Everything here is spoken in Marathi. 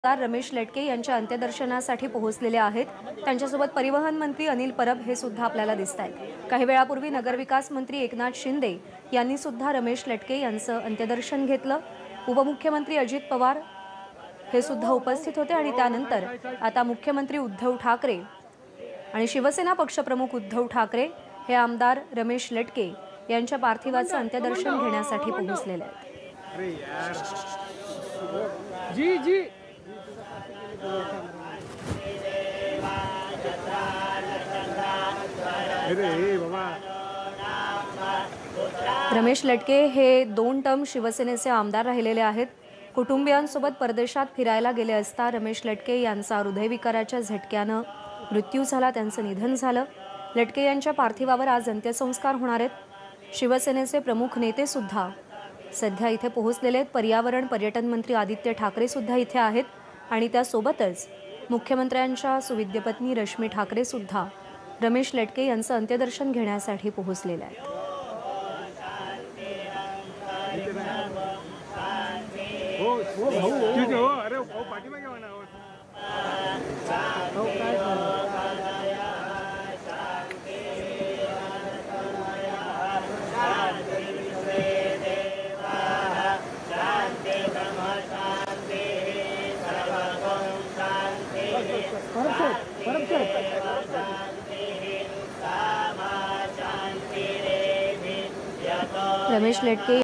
आमदार रमेश लटके यांच्या अंत्यदर्शनासाठी पोहोचलेले आहेत। त्यांच्यासोबत परिवहन मंत्री अनिल परब हे सुद्धा आपल्याला दिसतायत। काही वेळापूर्वी नगरविकास मंत्री एकनाथ शिंदे यांनी सुद्धा रमेश लटके यांचं अंत्यदर्शन घेतलं। उपमुख्यमंत्री अजित पवार हे सुद्धा उपस्थित होते आणि त्यानंतर आता मुख्यमंत्री उद्धव ठाकरे आणि शिवसेना पक्षप्रमुख उद्धव ठाकरे हे आमदार रमेश लटके यांच्या पार्थिवाचं अंत्यदर्शन घेण्यासाठी पोहोचलेले आहेत। अरे यार जी जी अरे बाबा रमेश लटके हे 2 टर्म शिवसेनेचे आमदार राहिलेले आहेत। कुटुंबियांसोबत परदेशात फिरायला गेले असता रमेश लटके यांचा हृदयविकाराच्या झटक्याने मृत्यू झाला, त्यांचं निधन झालं। लटके यांच्या पार्थिवावर आज अंत्यसंस्कार होणार आहेत। शिवसेनेचे प्रमुख नेते सुद्धा सध्या इथे पोहोचलेले आहेत। पर्यावरण पर्यटन मंत्री आदित्य ठाकरे सुद्धा इथे आहेत आणि त्यासोबतच मुख्यमंत्र्यांच्या सुविद्य पत्नी रश्मी ठाकरे सुद्धा रमेश लटके यांचं अंत्यदर्शन घेण्यासाठी पोहोचलेले आहेत। अरे पाठीमागे म्हणा रमेश लटके